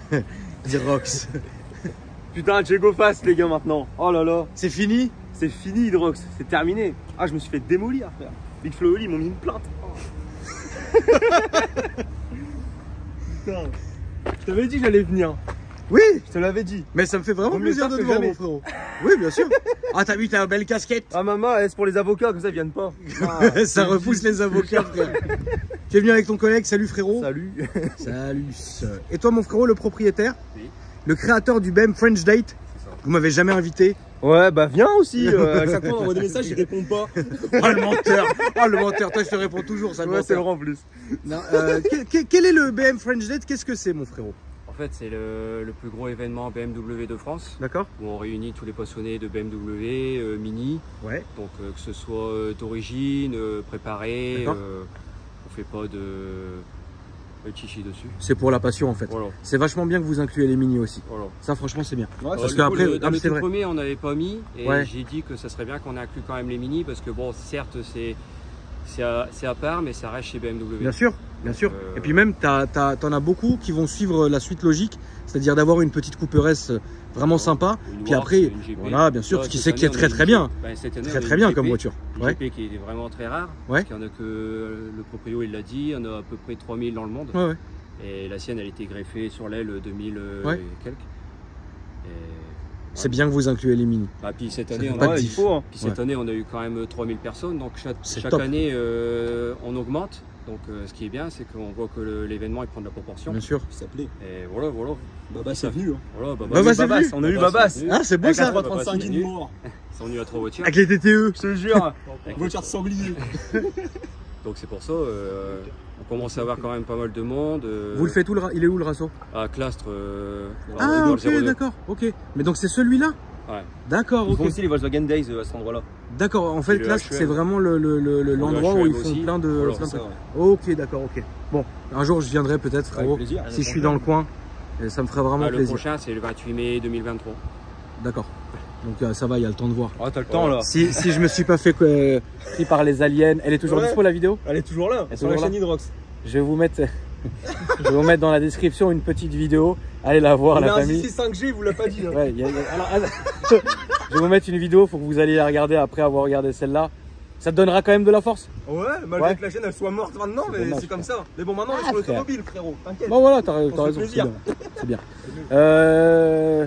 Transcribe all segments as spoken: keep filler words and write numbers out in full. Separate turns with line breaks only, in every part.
Hydrox.
Putain, Diego Fast les gars maintenant. Oh là là.
C'est fini?
C'est fini Hydrox, c'est terminé. Ah, je me suis fait démolir frère. Big Flo Oli, ils m'ont mis une plainte. Oh. Putain. Je t'avais dit que j'allais venir.
Oui,
je te l'avais dit.
Mais ça me fait vraiment plaisir de te voir, mon frérot. Oui, bien sûr. Ah, t'as vu, t'as une belle casquette.
Ah, maman, c'est pour les avocats, comme ça, ils viennent pas.
Ah, ça repousse les avocats, frère. Tu es venu avec ton collègue, salut frérot.
Salut.
Salut. Et toi, mon frérot, le propriétaire,
oui.
Le créateur du B M French Date. Vous m'avez jamais invité.
Ouais, bah viens aussi. Euh, à chaque fois, on envoie des messages, il répond pas.
Oh, le menteur. Oh, le menteur. Toi, je te réponds toujours, ça.
Ouais, c'est Laurent en plus.
Non, euh, quel, quel est le B M French Date? Qu'est-ce que c'est, mon frérot?
En fait, c'est le, le plus gros événement B M W de France.
D'accord.
Où on réunit tous les passionnés de B M W, euh, Mini.
Ouais.
Donc, euh, que ce soit euh, d'origine, euh, préparé. Euh, on fait pas de, de chichi dessus.
C'est pour la passion en fait. Voilà. C'est vachement bien que vous incluez les Mini aussi. Voilà. Ça, franchement, c'est bien. Ouais, parce qu'après,
le, dans le tout premier, on n'avait pas mis. Et ouais. J'ai dit que ça serait bien qu'on inclue quand même les Mini. Parce que, bon, certes, c'est. C'est à, à part, mais ça reste chez B M W.
Bien sûr, bien sûr. Euh... Et puis même, tu en as beaucoup qui vont suivre la suite logique, c'est-à-dire d'avoir une petite Cooper S vraiment sympa. Une puis après, voilà, bien sûr, ce qui c'est qui est très très bien. Bah, très très bien comme voiture.
Une ouais. G P qui est vraiment très rare. Ouais. Parce qu'il y en a que le proprio, il l'a dit, il y en a à peu près trois mille dans le monde. Ouais, ouais. Et la sienne, elle a été greffée sur l'aile deux mille ouais. et quelques.
C'est bien que vous incluez les Mini.
Bah, puis cette année, on a, ouais, il faut, hein. puis cette ouais. année, on a eu quand même trois mille personnes. Donc chaque, chaque année, euh, on augmente. Donc euh, ce qui est bien, c'est qu'on voit que l'événement prend de la proportion.
Bien sûr.
Ça plaît.
Et voilà, voilà.
Babas c'est venu. Hein.
Voilà, Babas,
Babas, Babas,
Babas on a eu Babas.
Ah, c'est beau ça.
quatre trois trente-cinq in mort.
Ils sont venus à trois voitures.
Avec les T T E.
Je te jure. Voiture de sanglier.
Donc c'est pour ça, euh, on commence à avoir quand même pas mal de monde. Euh...
Vous le faites où le Il est où le Rasso?
À Clastres. Euh,
ah ok, d'accord, ok. Mais donc c'est celui-là?
Ouais.
D'accord, ok.
Ils font aussi les Volkswagen Days à cet endroit-là.
D'accord, en fait là c'est vraiment l'endroit le, le, le, où ils font aussi. plein de...
Voilà,
plein de...
Ça, ouais.
Ok, d'accord, ok. Bon, un jour je viendrai peut-être frérot, plaisir, si je suis dans le coin. Et ça me ferait vraiment
ah, le
plaisir.
Le prochain c'est le vingt-huit mai deux mille vingt-trois.
D'accord. Donc euh, ça va, il y a le temps de voir.
Ah, t'as le temps là.
Si, si je me suis pas fait euh, pris par les aliens, elle est toujours ouais. dispo la vidéo?
Elle est toujours là, elle est sur la chaîne Hydrox.
Je vais vous mettre, je vais vous mettre dans la description une petite vidéo. Allez la voir,
il
la famille.
Il a un cinq G, vous l'a pas dit. Hein.
Ouais, y a, y a, alors, je vais vous mettre une vidéo, faut que vous alliez la regarder après avoir regardé celle-là. Ça te donnera quand même de la force.
Ouais, malgré ouais. que la chaîne elle soit morte maintenant, mais c'est comme ça. Mais bon, maintenant on est sur l'automobile, frérot. T'inquiète.
Bon voilà, t'as raison. C'est bien. C'est bien. Euh...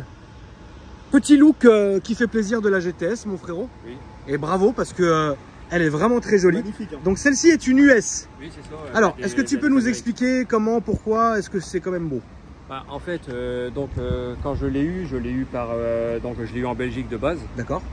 Petit look euh, qui fait plaisir de la G T S, mon frérot.
Oui.
Et bravo parce que euh, elle est vraiment très jolie.
Magnifique. Hein.
Donc celle-ci est une U S.
Oui, c'est ça.
Ouais. Alors, est-ce que tu peux nous expliquer comment, pourquoi, est-ce que c'est quand même beau?
Bah, en fait, euh, donc euh, quand je l'ai eu, je l'ai eu par, euh, donc je l'ai eu en Belgique de base.
D'accord.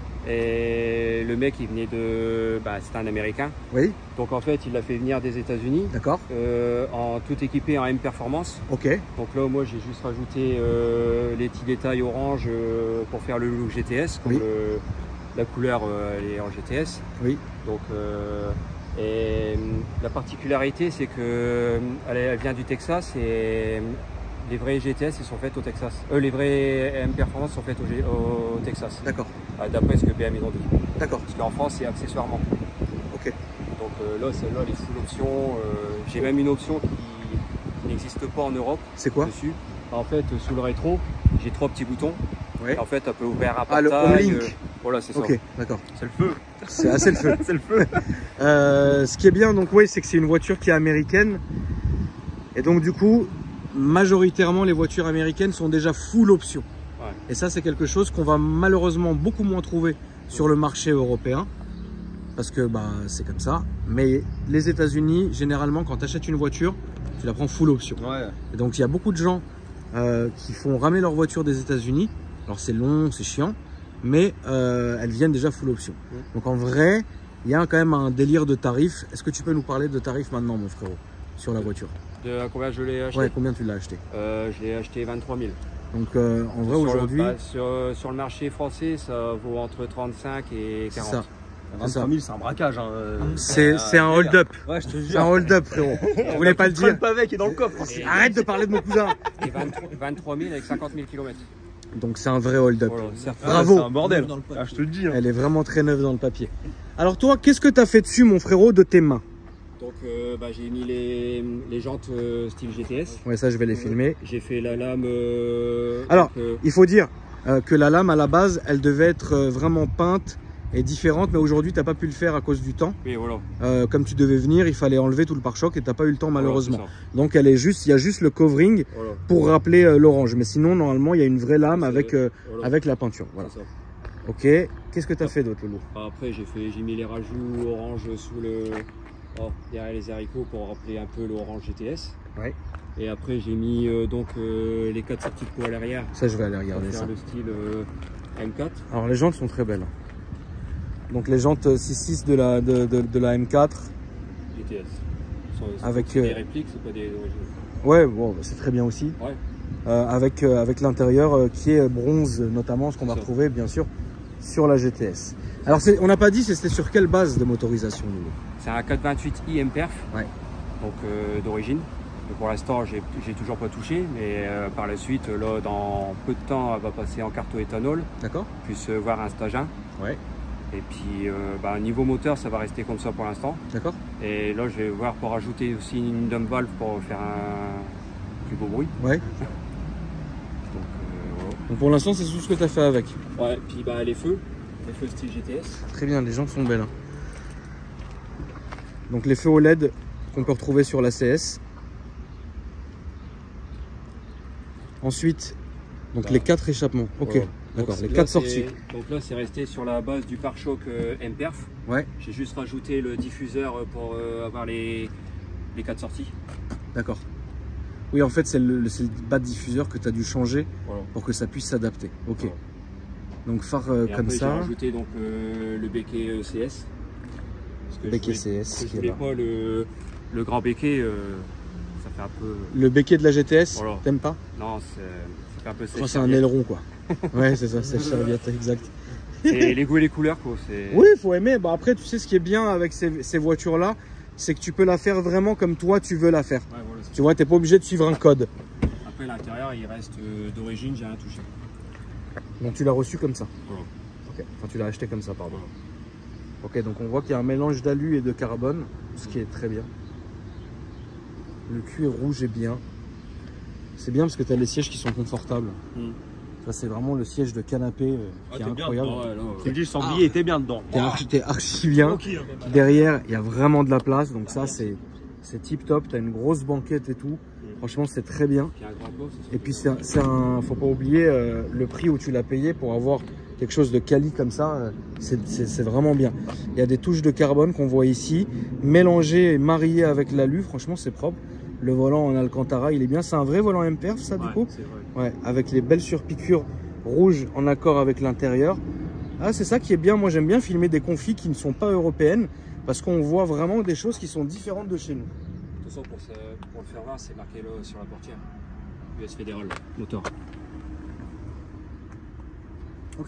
Et le mec, il venait de, bah, c'était un Américain.
Oui.
Donc en fait, il l'a fait venir des États-Unis.
D'accord.
Euh, en tout équipé en M Performance.
Ok.
Donc là, moi, j'ai juste rajouté euh, les petits détails orange euh, pour faire le look G T S, comme oui. le, la couleur euh, elle est en G T S.
Oui.
Donc euh, et la particularité, c'est que elle, elle vient du Texas et les vrais G T S ils sont faits au Texas. Euh, les vrais M Performance sont faits au, au Texas.
D'accord.
D'après ce que B M ils ont dit.
D'accord.
Parce qu'en France c'est accessoirement.
Ok.
Donc euh, là celle-là elle est full option. Euh, J'ai même une option qui, qui n'existe pas en Europe.
C'est quoi?
Dessus. En fait sous le rétro j'ai trois petits boutons.
Ouais.
Et en fait elle peut ouvrir un
Ah
portail.
le home link. Euh,
voilà c'est ça.
Ok, d'accord.
C'est le feu.
C'est assez le feu.
C'est le feu.
euh, ce qui est bien donc oui c'est que c'est une voiture qui est américaine. Et donc du coup majoritairement les voitures américaines sont déjà full option.
Ouais.
Et ça c'est quelque chose qu'on va malheureusement beaucoup moins trouver sur le marché européen. Parce que bah, c'est comme ça. Mais les États-Unis, généralement, quand tu achètes une voiture, tu la prends full option.
Ouais.
Et donc, il y a beaucoup de gens euh, qui font ramer leur voiture des États-Unis. Alors, c'est long, c'est chiant, mais euh, elles viennent déjà full option. Mmh. Donc, en vrai, il y a quand même un délire de tarifs. Est-ce que tu peux nous parler de tarifs maintenant, mon frérot, sur la voiture?
De à combien je l'ai acheté?
Ouais, combien tu l'as acheté?
euh, Je l'ai acheté vingt-trois mille.
Donc, euh, en vrai, aujourd'hui...
Bah, sur, sur le marché français, ça vaut entre trente-cinq et quarante.
Ça.
vingt-trois mille, c'est un braquage. Hein.
C'est euh, un hold-up.
Ouais, je te jure.
C'est un hold-up, frérot. Je voulais pas le dire.
Le pavé qui est dans le coffre.
Et arrête de parler de mon cousin.
Et vingt-trois mille avec cinquante mille kilomètres.
Donc c'est un vrai hold-up.
Voilà,
bravo.
C'est un bordel. Ah, je te le dis. Hein.
Elle est vraiment très neuve dans le papier. Alors toi, qu'est-ce que tu as fait dessus, mon frérot, de tes mains?
Donc euh, bah, j'ai mis les, les jantes euh, style G T S.
Ouais, ça je vais les filmer.
J'ai fait la lame. Euh,
Alors,
donc, euh,
il faut dire euh, que la lame à la base, elle devait être euh, vraiment peinte et différente, mais aujourd'hui tu n'as pas pu le faire à cause du temps.
oui, voilà.
Euh, comme tu devais venir, il fallait enlever tout le pare-choc et tu n'as pas eu le temps malheureusement.
Voilà,
Donc elle est juste, il y a juste le covering
voilà.
pour rappeler euh, l'orange, mais sinon normalement il y a une vraie lame avec, euh,
voilà.
avec la peinture. Voilà.
Ça.
Ok, qu'est-ce que tu as fait d'autre, Loulou?
Après j'ai fait, j'ai mis les rajouts orange sous le oh, derrière les haricots pour rappeler un peu l'orange G T S.
Ouais.
Et après j'ai mis euh, donc euh, les quatre sorties de peau à l'arrière.
Ça je vais aller regarder
Pour faire
ça.
le style euh, M quatre.
Alors les jantes sont très belles. Donc les jantes six six de la, de, de, de la M quatre.
G T S. Sont, sont
Avec,
des
euh,
répliques, c'est pas des originaux.
Ouais, bon, c'est très bien aussi.
Ouais.
Euh, avec euh, avec l'intérieur euh, qui est bronze notamment, ce qu'on va
Ça.
retrouver bien sûr sur la G T S. Alors on n'a pas dit c'était sur quelle base de motorisation, Loulou?
C'est un quatre vingt-huit i M Perf.
Ouais.
Donc euh, d'origine. Donc, pour l'instant, j'ai j'ai toujours pas touché, mais euh, par la suite, là, dans peu de temps, elle va passer en carto-éthanol,
D'accord.
puis se voir un stage un.
Ouais.
Et puis, euh, bah, niveau moteur, ça va rester comme ça pour l'instant.
D'accord.
Et là, je vais voir pour ajouter aussi une dump valve pour faire un plus beau bruit.
Ouais.
Donc, euh,
Donc pour l'instant c'est tout ce que tu as fait avec.
voilà. Ouais, puis bah, les feux, les feux style G T S.
Très bien, les jantes sont belles. Hein. Donc les feux O L E D qu'on peut retrouver sur la C S. Ensuite, donc
Bah,
les quatre échappements. Ok,
voilà.
d'accord,
Donc,
les
là,
quatre
c'est-
sorties.
Donc là, c'est resté sur la base du pare-choc euh, M Perf.
Ouais,
J'ai juste rajouté le diffuseur pour euh, avoir les, les quatre sorties.
d'accord. Oui, en fait, c'est le, le- c'est le bas de diffuseur que tu as dû changer
Voilà.
pour que ça puisse s'adapter. Ok.
Voilà.
Donc phare euh,
Et
comme
après,
ça.
j'ai rajouté donc euh, le béquet euh, C S. Parce que je
Béquet
voulais-
C S,
parce que
qui
je
est
voulais
là.
pas le, le grand béquet, euh, ça fait un peu.
Le béquet de la G T S,
Voilà.
t'aimes pas?
Non, c'est ça fait un peu
Je crois que c'est un aileron quoi. Ouais, c'est ça, c'est le serviette, exact.
Et les goûts et les couleurs, quoi. c'est-
Oui, il faut aimer. Bah, après, tu sais, ce qui est bien avec ces, ces voitures-là, c'est que tu peux la faire vraiment comme toi tu veux la faire.
Ouais, voilà, c'est-
Tu vois, tu n'es pas obligé de suivre un code.
Après, l'intérieur, il reste euh, d'origine, j'ai rien touché.
Donc tu l'as reçu comme ça.
Voilà.
Ok. Enfin, tu l'as acheté comme ça, pardon. Ok, donc on voit qu'il y a un mélange d'alu et de carbone, ce qui est très bien. Le cuir rouge est bien. C'est bien parce que tu as les sièges qui sont confortables.
Mm.
Ça, c'est vraiment le siège de canapé euh, qui est incroyable.
Ouais, là,
Tu me dis, le sanglier était bien dedans.
T'es archi, t'es archi bien.
Ok, hein.
Derrière, il y a vraiment de la place. Donc ça, c'est tip top. Tu as une grosse banquette et tout. Franchement, c'est très bien.
Puis un grand clos, c'est
Et puis, c'est un, c'est un- faut pas oublier euh, le prix où tu l'as payé pour avoir quelque chose de quali comme ça. euh, c'est- C'est c'est vraiment bien. Il y a des touches de carbone qu'on voit ici, mélangées et mariées avec l'alu. Franchement, c'est propre. Le volant en Alcantara, il est bien. C'est un vrai volant M Perf, ça, du
Ouais,
coup.
c'est vrai.
Ouais, avec les belles surpiqûres rouges en accord avec l'intérieur. Ah, c'est ça qui est bien. Moi, j'aime bien filmer des confis qui ne sont pas européennes parce qu'on voit vraiment des choses qui sont différentes de chez nous.
De toute façon, pour, ce- pour le faire voir, c'est marqué là, sur la portière. U S fédéral, moteur.
Ok.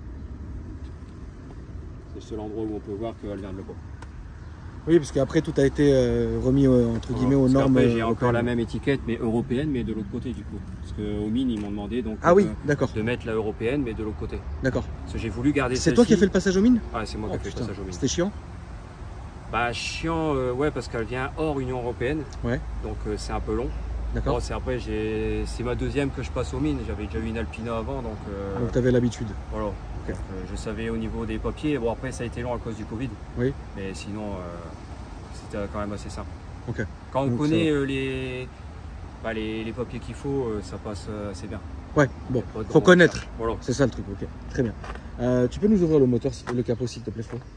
C'est le seul endroit où on peut voir qu'elle vient de là-bas.
Oui, parce qu'après, tout a été euh, remis euh, entre guillemets aux
Parce
normes.
qu'après, j'ai
euh,
encore la
européennes.
même étiquette, mais européenne, mais de l'autre côté du coup. Parce qu'aux mines, ils m'ont demandé donc
Ah oui,
euh,
d'accord,
de mettre la européenne, mais de l'autre côté.
d'accord.
Parce que j'ai voulu garder
C'est toi qui as fait le passage aux mines?
Ah, c'est moi qui ai
Oh,
fait le
putain,
passage aux mines.
c'était chiant.
Bah, chiant, euh, ouais, parce qu'elle vient hors Union Européenne.
Ouais.
Donc, euh, c'est un peu long.
D'accord.
Bon, c'est après, j'ai- c'est ma deuxième que je passe aux mines. J'avais déjà eu une Alpina avant, donc euh,
Donc tu avais l'habitude.
voilà.
Ok.
Donc, euh, je savais au niveau des papiers. Bon, après, ça a été long à cause du Covid.
Oui.
Mais sinon, euh, c'était quand même assez simple.
Ok.
Quand on
Donc,
connaît
ça
euh, les, bah, les, les papiers qu'il faut, euh, ça passe euh, assez bien.
Ouais, bon,
Pas de
faut
grande
connaître.
recherche. Voilà.
C'est ça le truc, ok. Très bien. Euh, tu peux nous ouvrir le moteur, s'il te- le capot, s'il te plaît, Flo?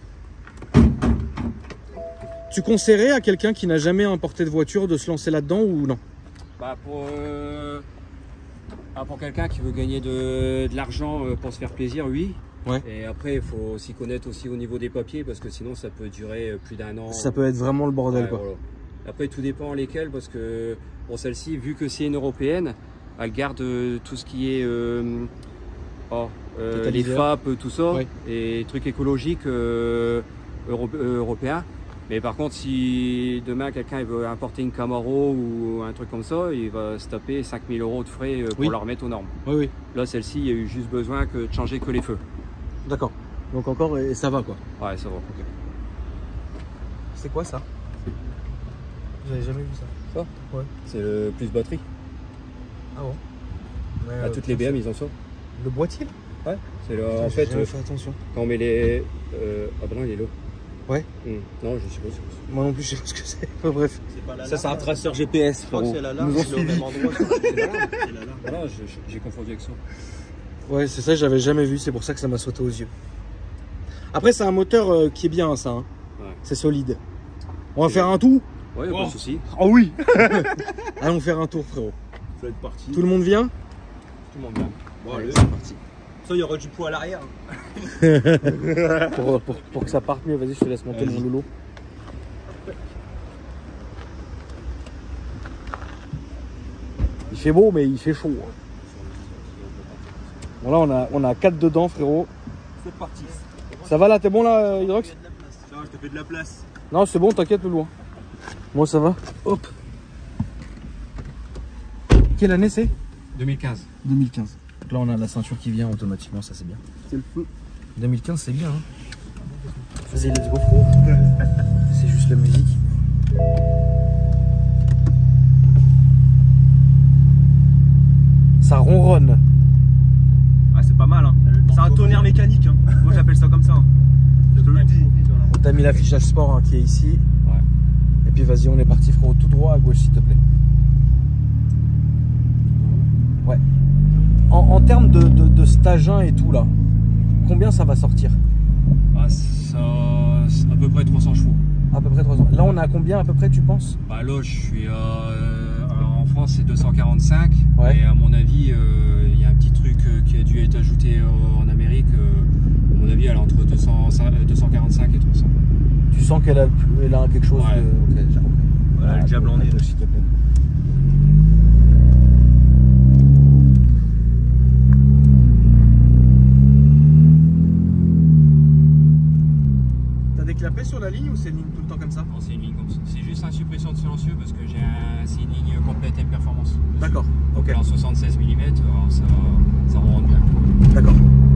Tu conseillerais à quelqu'un qui n'a jamais importé de voiture de se lancer là-dedans ou non?
Bah, pour euh, ah, pour quelqu'un qui veut gagner de, de l'argent euh, pour se faire plaisir, oui.
Ouais.
Et après, il faut s'y connaître aussi au niveau des papiers parce que sinon, ça peut durer euh, plus d'un an.
Ça peut être vraiment le bordel,
Ouais,
quoi.
voilà. Après, tout dépend lesquels parce que bon, celle-ci, vu que c'est une européenne, elle garde euh, tout ce qui est euh, oh, euh, les
Totaliseur.
F A P, tout ça,
Ouais.
et trucs écologiques euh, euro- euh, européens. Mais par contre, si demain quelqu'un il veut importer une Camaro ou un truc comme ça, il va se taper cinq mille euros de frais euh, pour
Oui.
la remettre aux normes.
Oui, oui.
Là, celle-ci, il y a eu juste besoin que de changer que les feux.
D'accord. Donc encore, et ça va, quoi.
Ouais, ça va.
C'est quoi ça? J'avais jamais vu ça.
Ça
Ouais.
C'est le plus batterie.
Ah bon ouais,
À
euh,
toutes les B M, ils en sortent.
Le boîtier là?
Ouais. C'est le,
Putain,
en
j'ai
fait,
jamais
euh,
fait attention.
quand on met les. Euh, ah bah non, il est là.
Ouais.
Hum. Non, je sais pas. c'est quoi.
Moi non plus, je sais pas ce que c'est. Enfin, bref.
Ça, c'est un traceur G P S,
Je crois que
frérot.
c'est la
Ils
larme,
nous ont
c'est au
suivis.
même endroit. C'est la larme, c'est la larme.
Voilà, je- je- j'ai confondu avec ça.
Ouais, c'est ça, j'avais jamais vu, c'est pour ça que ça m'a sauté aux yeux. Après, c'est un moteur euh, qui est bien, ça. Hein.
Ouais.
C'est solide. On va faire un tour.
Ouais,
Oh.
pas de soucis.
Oh oui.
Allons faire un tour, frérot.
Ça va être parti.
Tout le monde vient?
Tout le monde bien.
Bon, allez.
C'est parti.
Ça, il y aura du poids à l'arrière.
pour, pour, pour que ça parte mieux, vas-y, je te laisse monter
Vas-y.
mon loulou. Il fait beau, mais il fait chaud. hein. Bon, là, on a, on a quatre dedans, frérot.
C'est parti.
Ça va là, t'es bon là, Hydrox?
Ça va, je te fais de la place.
Non, c'est bon, t'inquiète, loulou. Moi, ça va. Hop. Quelle année c'est?
deux mille quinze.
deux mille quinze. Donc là, on a la ceinture qui vient automatiquement, ça c'est bien.
C'est le feu.
deux mille quinze, c'est bien. Hein. Vas-y, let's go, frérot. C'est juste la musique. Ça ronronne.
Ah, c'est pas mal, hein. C'est un tonnerre mécanique, hein. Moi, j'appelle ça comme ça. Hein. Je te le dis.
On t'a mis l'affichage sport hein, qui est ici.
Ouais.
Et puis vas-y, on est parti, frérot. Tout droit à gauche, s'il te plaît. Ouais. En, en termes de, de, de stage un et tout, là, combien ça va sortir?
Bah, ça, c'est à peu près trois cents chevaux.
À peu près trois ans. Là, on est à combien à peu près, tu penses?
Bah là, je suis euh, alors, en France, c'est deux cent quarante-cinq.
Ouais.
Et à mon avis, euh, il y a un petit truc euh, qui a dû être ajouté euh, en Amérique. Euh, à mon avis, elle est entre deux cents, deux cent quarante-cinq et trois cents.
Tu sens qu'elle a, elle a quelque chose
Ouais.
de. Ok, j'ai compris.
Voilà, le diable en est.
S'il te plaît. T'as des clapets sur la ligne ou c'est une ligne tout le temps comme ça?
Non, c'est une ligne comme ça. C'est juste un suppression de silencieux parce que j'ai un, c'est une ligne complète M Performance.
D'accord.
Donc
Ok.
en soixante-seize millimètres, ça, ça rentre bien.
D'accord.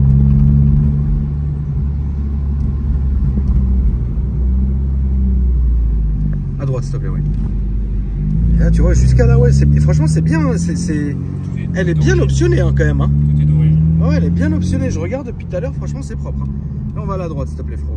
À droite, s'il te plaît, oui. Et là, tu vois, jusqu'à là, ouais, c'est- et franchement, c'est bien. hein, c'est- c'est-
Tout est-
Elle
tout
est bien
d'origine.
optionnée hein, quand même. Hein.
Tout est d'origine.
Ouais, elle est bien optionnée. Je regarde depuis tout à l'heure, franchement, c'est propre. hein. Là, on va à la droite, s'il te plaît, frérot.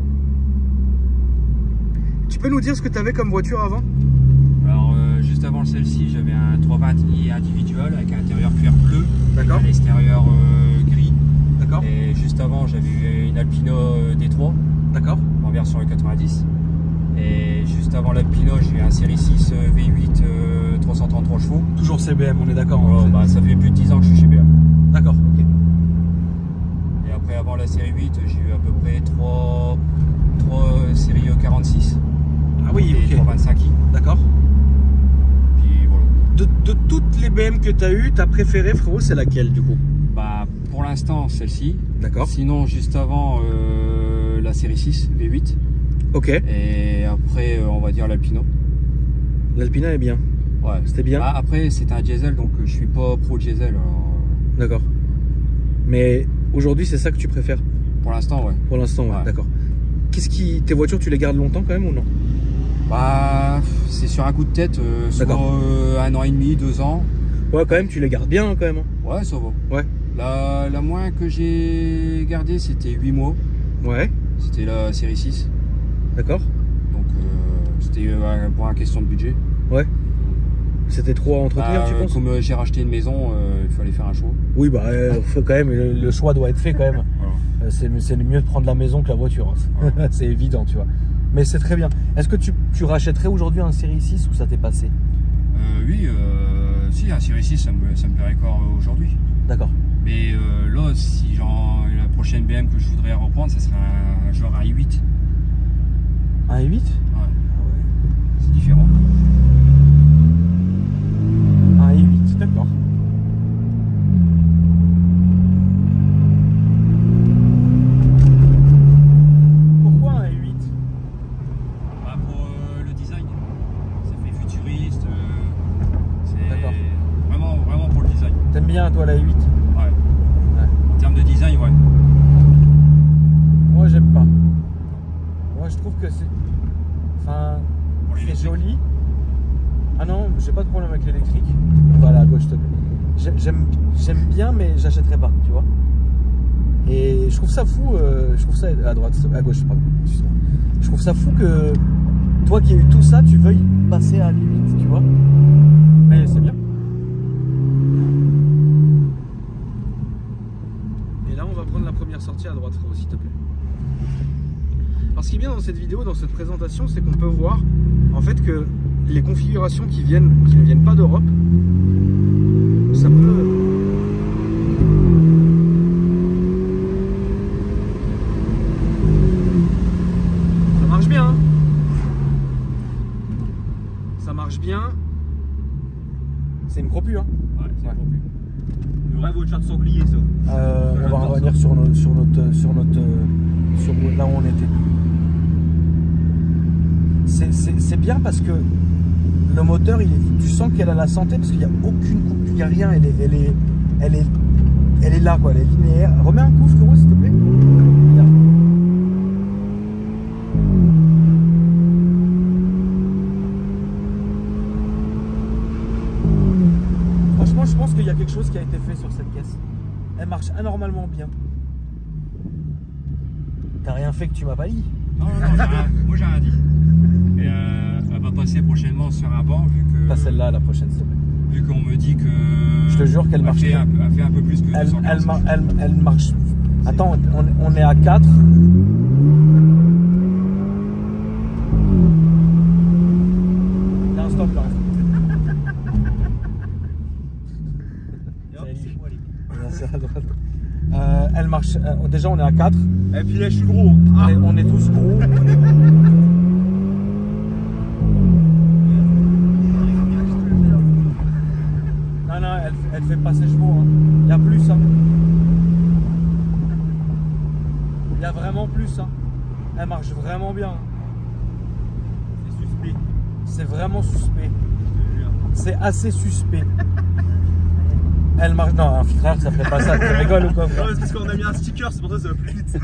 Tu peux nous dire ce que tu avais comme voiture avant?
Alors, euh, juste avant celle-ci, j'avais un trois vingt i individuel avec un intérieur cuir bleu,
D'accord.
à l'extérieur euh, gris.
D'accord.
Et juste avant, j'avais eu une Alpino euh, D trois
D'accord.
en version quatre-vingt-dix. Et juste avant l'Alpino, j'ai eu un série six euh, V huit euh, trois cent trente-trois chevaux.
Toujours C B M, on est d'accord.
Oh,
hein,
bah, ça fait plus de dix ans que je suis chez B M.
D'accord. Ok.
Et après, avant la série huit, j'ai eu à peu près trois, trois séries euh, quarante-six.
Ah oui,
Et
ok.
trois vingt-cinq i.
D'accord.
Puis voilà.
De, de toutes les B M que tu as eues, ta préférée, frérot, c'est laquelle du coup?
Bah, pour l'instant, celle-ci.
D'accord.
Sinon, juste avant, euh, la série six V huit.
Ok.
Et après, euh, on va dire l'Alpino.
L'Alpina est bien.
Ouais.
C'était bien.
Ah, après, c'est un diesel, donc euh, je suis pas pro diesel. alors,
D'accord. Mais aujourd'hui, c'est ça que tu préfères
pour l'instant, ouais.
pour l'instant, ouais.
Ouais.
D'accord. Qu'est-ce qui, tes voitures, tu les gardes longtemps quand même ou non?
Bah, c'est sur un coup de tête, euh, soit
D'accord.
euh, un an et demi, deux ans.
Ouais, quand même, tu les gardes bien hein, quand même. hein.
Ouais, ça va.
Ouais.
La, la moins que j'ai gardée, c'était huit mois.
Ouais.
C'était la série six.
D'accord.
Donc, euh, c'était euh, pour une question de budget.
Ouais. C'était trop à entretenir,
Bah,
tu
euh,
penses?
Comme euh, j'ai racheté une maison, euh, il fallait faire un choix.
Oui, bah, euh, faut quand même, le, le choix doit être fait quand même.
Voilà.
Euh, C'est c'est mieux de prendre la maison que la voiture. hein.
Ouais.
C'est évident, tu vois. Mais c'est très bien. Est-ce que tu, tu rachèterais aujourd'hui un série six ou ça t'est passé?
Euh, oui, euh, si, un série six, ça me, ça me plairait encore euh, aujourd'hui.
D'accord.
Mais euh, là, si genre, la prochaine B M que je voudrais reprendre, ça serait un, genre un i huit.
Un i huit?
Ouais. C'est différent.
Un i huit, d'accord. Pourquoi un i huit?
Bah, pour euh, le design, ça fait futuriste. euh, c'est
D'accord.
vraiment, vraiment pour le design.
T'aimes bien toi la i huit?
Ouais.
Ouais.
En termes de design, ouais.
Moi j'aime pas. Moi je trouve que c'est. Enfin,
Pour
c'est
l'électrique.
joli. Ah non, j'ai pas de problème avec l'électrique. On va aller à gauche, s'il te plaît. J'aime j'aime bien, mais j'achèterai pas, tu vois. Et je trouve ça fou, euh, je trouve ça à droite, à gauche, pardon, excuse-moi. Je trouve ça fou que toi qui as eu tout ça, tu veuilles passer à la limite, tu vois. Mais c'est bien. Et là, on va prendre la première sortie à droite, frérot, s'il te plaît. Alors, ce qui est bien dans cette vidéo, dans cette présentation, c'est qu'on peut voir en fait que les configurations qui viennent, qui ne viennent pas d'Europe, ça peut. Ça marche bien. Hein, ça marche bien. C'est une propu, hein.
Ouais, c'est
ouais.
une propu. Une vraie voiture de sanglier, ça.
Euh, on va revenir sur notre, sur notre, sur notre, sur là où on était. C'est bien parce que le moteur, il, tu sens qu'elle a la santé parce qu'il n'y a aucune coupe, il n'y a rien, elle est, elle est, elle est, elle est là quoi, elle est linéaire. Remets un coup, frérot, s'il te plaît. Regarde. Franchement, je pense qu'il y a quelque chose qui a été fait sur cette caisse. Elle marche anormalement bien. T'as rien fait que tu m'as pas dit.
Non, non, non, rien, moi j'ai rien dit. Et euh, elle va passer prochainement sur un banc vu que.
Pas celle-là, la prochaine, s'il te plaît.
Vu qu'on me dit que.
Je te jure qu'elle marche
fait
bien.
un, peu- elle fait un peu plus que
Elle,
deux cent quinze.
elle, mar- elle, elle marche. Attends, on, on est à quatre. Il y a un stop là.
Et hop, c'est moi, les gars.
Là, c'est à droite. Euh, elle marche. euh, déjà, on est à quatre.
Et puis là, je suis gros.
On est, on est tous gros. Non, non, elle, elle fait pas ses chevaux. Hein. Il y a plus. Hein. Il y a vraiment plus. Hein. Elle marche vraiment bien.
C'est suspect.
C'est vraiment suspect.
Je te jure.
C'est assez suspect. Elle marche. Non, un frère, ça ferait pas ça. Tu rigoles ou quoi,
Non,
frère?
c'est parce qu'on a mis un sticker, c'est pour ça que ça va plus vite.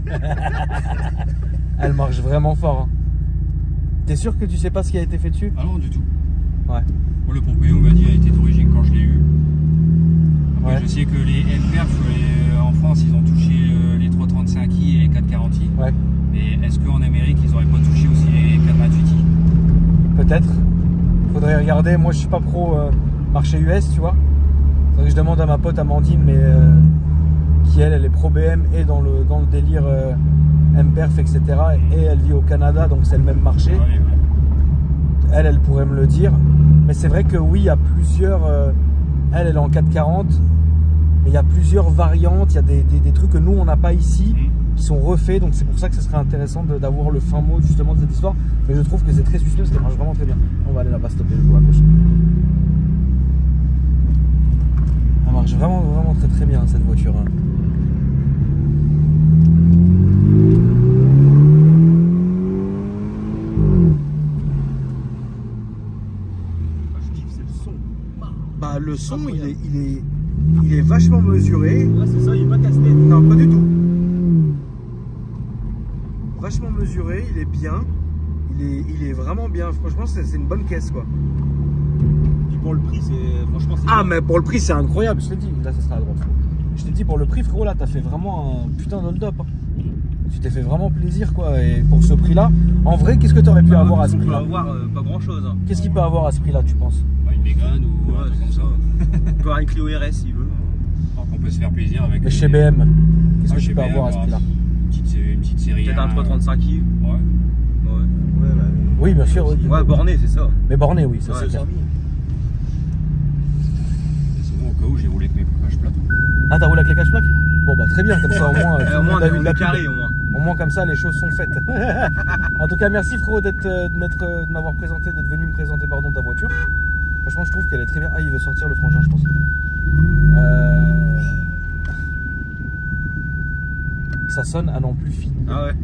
Elle marche vraiment fort. Hein. T'es sûr que tu sais pas ce qui a été fait dessus?
Ah non, du tout.
Ouais.
Moi, le proprio m'a dit qu'elle était d'origine quand je l'ai eu. Après,
Ouais.
je sais que les M-Perf euh, en France, ils ont touché euh, les trois trente-cinq i et les quatre quarante i.
Ouais.
Mais est-ce qu'en Amérique, ils auraient pas touché aussi les quatre vingt-huit i?
Peut-être. Faudrait regarder. Moi, je suis pas pro euh, marché U S, tu vois. Faudrait que je demande à ma pote Amandine, mais euh, qui elle, elle est pro B M et dans le, dans le délire euh, M-Perf, et cetera. Et elle vit au Canada, donc c'est le même marché.
Ouais, ouais.
Elle, elle pourrait me le dire. Mais c'est vrai que oui, il y a plusieurs. euh, elle, elle est en quatre quarante. Mais il y a plusieurs variantes. Il y a des, des, des trucs que nous, on n'a pas ici,
Mmh.
qui sont refaits. Donc c'est pour ça que ce serait intéressant de- d'avoir le fin mot justement de cette histoire. Mais je trouve que c'est très suspect parce qu'elle marche vraiment très bien. On va aller là-bas stopper le jour à gauche. Elle marche vraiment, vraiment très très bien cette voiture. Hein.
Ah, je kiffe, c'est le son.
Bah le son, il
Incroyable.
est, il est, il est vachement mesuré.
Ouais, c'est ça, il est pas casse-tête.
Non, pas du tout. Vachement mesuré, il est bien. Il est, il est vraiment bien. Franchement, c'est c'est une bonne caisse quoi.
Puis pour le prix, c'est franchement, c'est.
Ah, mais pour le prix, c'est incroyable. Je te dis, là, ça sera à droite. Je te dis, pour le prix, frérot, là, t'as fait vraiment un putain d'hold-up. Hein. Tu t'es fait vraiment plaisir quoi. Et pour ce prix-là, en vrai, qu'est-ce que t'aurais pu
Ah,
avoir à ce
on peut
prix-là?
avoir euh, pas grand-chose. Hein.
Qu'est-ce qu'il peut avoir à ce prix-là, tu penses?
Bah, une Mégane ou
Ouais,
un truc comme
c'est
ça.
On peut avoir une Clio R S s'il veut.
Alors qu'on peut se faire plaisir avec.
Mais
les-
chez B M, qu'est-ce
Ah,
que
chez
tu peux
B M,
avoir à ce
bah,
prix-là?
Une petite, sé- une petite série.
Peut-être un trois trente-cinq i.
Ouais.
Ouais. Ouais, bah.
Oui, bien sûr. Oui.
Ouais, borné, c'est ça.
Mais borné, oui, ça
Ouais,
c'est clair.
Et sinon, au cas où, j'ai roulé avec mes plages plates.
Ah, t'as roulé avec les cache plaques? Bon, bah très bien, comme ça au moins.
Eh,
tout
au
le
moins,
monde
on
a
a
vu
vu
la
le
pub.
carré au moins.
Au moins comme ça les choses sont faites. En tout cas merci frérot d'être euh, de m'être, euh, de m'avoir présenté, d'être venu me présenter pardon ta voiture. Franchement je trouve qu'elle est très bien. Ah il veut sortir le frangin je pense. Euh... Ça sonne à n'en plus finir.
Ah ouais.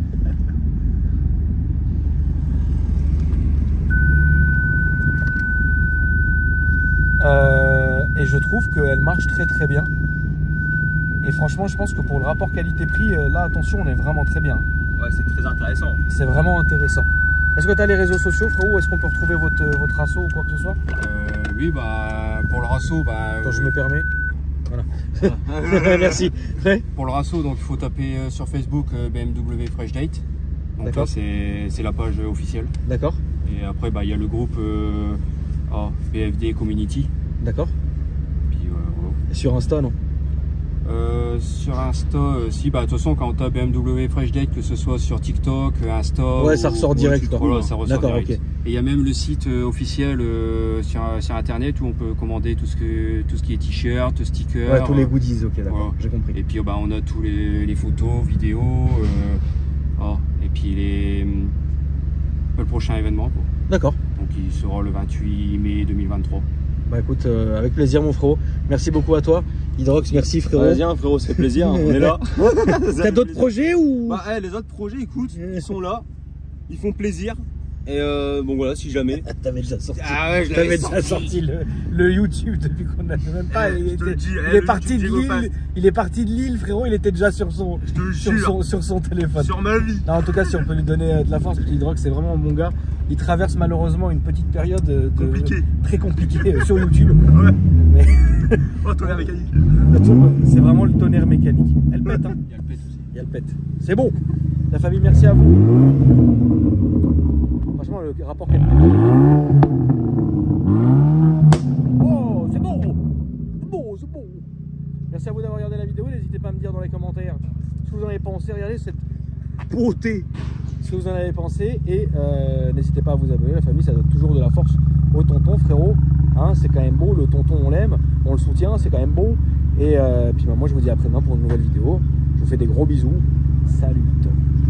Euh, et je trouve qu'elle marche très très bien. Et franchement je pense que pour le rapport qualité-prix, euh, là attention on est vraiment très bien.
Ouais, c'est très intéressant.
C'est vraiment intéressant. Est-ce que tu as les réseaux sociaux, frérot? Est-ce qu'on peut retrouver votre, votre asso ou quoi que ce soit?
Euh, oui, bah, pour le rasso, bah,
Attends, je me permets. Voilà. Merci. Ouais.
Pour le rasso, donc il faut taper euh, sur Facebook euh, B M W Fresh Date. Donc
D'accord.
là, c'est c'est la page officielle.
D'accord.
Et après, bah, il y a le groupe euh, ah, B F D Community.
D'accord.
Puis euh, voilà.
Et sur Insta, non?
Euh, sur Insta, euh, si, bah, de toute façon, quand on tape B M W Fresh Date, que ce soit sur TikTok, Insta.
Ouais, ça ressort
ou,
direct,
ou,
quoi.
Voilà, ça ressort
D'accord,
direct.
ok.
Et il y a même le site euh, officiel euh, sur, sur internet où on peut commander tout ce, que, tout ce qui est t-shirt, stickers.
Ouais, tous les goodies, ok, d'accord,
Voilà.
j'ai compris.
Et puis bah, on a tous les, les photos, vidéos, euh, oh, et puis les, le prochain événement, quoi.
D'accord.
Donc il sera le vingt-huit mai deux mille vingt-trois.
Bah écoute, euh, avec plaisir mon frérot. Merci beaucoup à toi. Hydrox, merci frérot.
Vas-y, hein, frérot, c'est plaisir, on est là.
T'as d'autres projets ou?
Bah, hey, les autres projets, écoute, ils sont là, ils font plaisir. Et euh, bon voilà, si jamais.
T'avais déjà sorti.
Ah ouais, je
T'avais
l'avais
déjà sorti le, le YouTube depuis qu'on n'avait même pas.
Eh,
il
je te
était-
le dis,
il
eh,
est
le
parti de
YouTube Diego
Lille. Il est parti de Lille, frérot. Il était déjà sur son,
Je te
sur
jure,
son, sur son téléphone.
sur ma vie.
Non, en tout cas, si on peut lui donner euh, de la force, parce qu'Hydrox, c'est vraiment un bon gars. Il traverse malheureusement une petite période de,
Compliqué.
très compliquée euh, sur YouTube.
Ouais.
Mais
Oh, tonnerre mécanique.
c'est vraiment le tonnerre mécanique. Elle pète, hein.
Il y a le pet aussi.
Il y a le pète. C'est bon. La famille, merci à vous. Franchement, le rapport qualité. Oh, c'est bon. C'est bon, c'est bon. Merci à vous d'avoir regardé la vidéo. N'hésitez pas à me dire dans les commentaires ce que vous en avez pensé. Regardez cette beauté. Ce que vous en avez pensé. Et euh, n'hésitez pas à vous abonner. La famille, ça donne toujours de la force au tonton, frérot. Hein, c'est quand même beau. Le tonton, on l'aime. On le soutient. C'est quand même beau. Et euh, puis bah, moi, je vous dis à après-demain pour une nouvelle vidéo. Je vous fais des gros bisous. Salut.